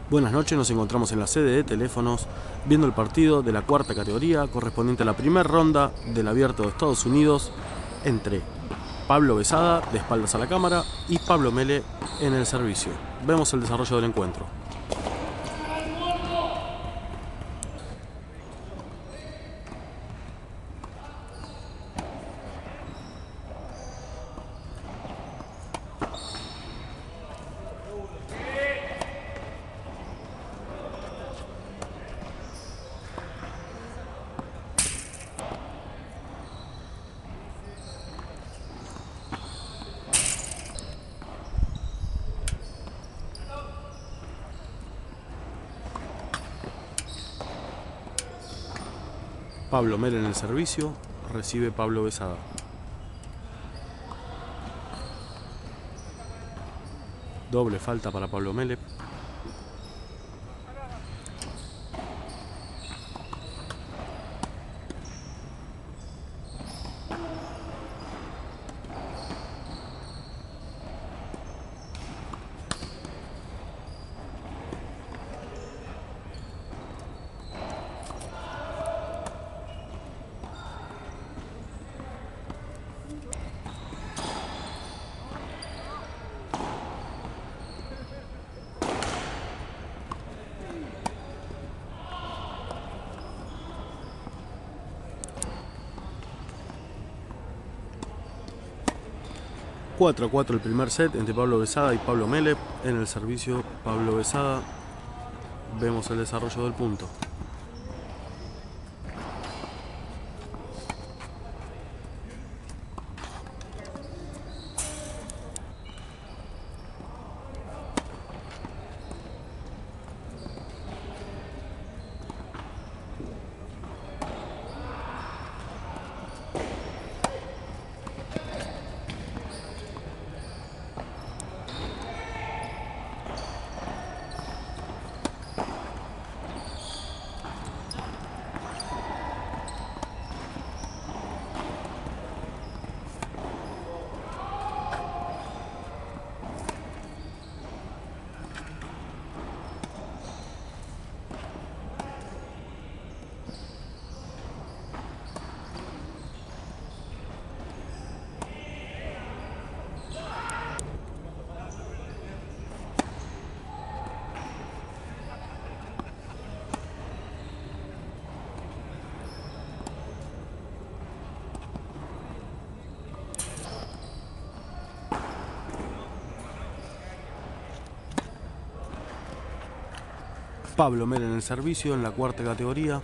Buenas noches, nos encontramos en la sede de Teléfonos viendo el partido de la cuarta categoría correspondiente a la primera ronda del Abierto de Estados Unidos entre Pablo Besada, de espaldas a la cámara, y Pablo Mele en el servicio. Vemos el desarrollo del encuentro. Pablo Mele en el servicio, recibe Pablo Besada. Doble falta para Pablo Mele. (4-4) el primer set entre Pablo Besada y Pablo Mele. En el servicio Pablo Besada. Vemos el desarrollo del punto. Pablo Mele en el servicio en la cuarta categoría.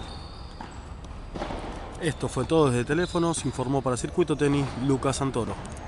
Esto fue todo desde Teléfonos, informó para Circuito Tenis Lucas Santoro.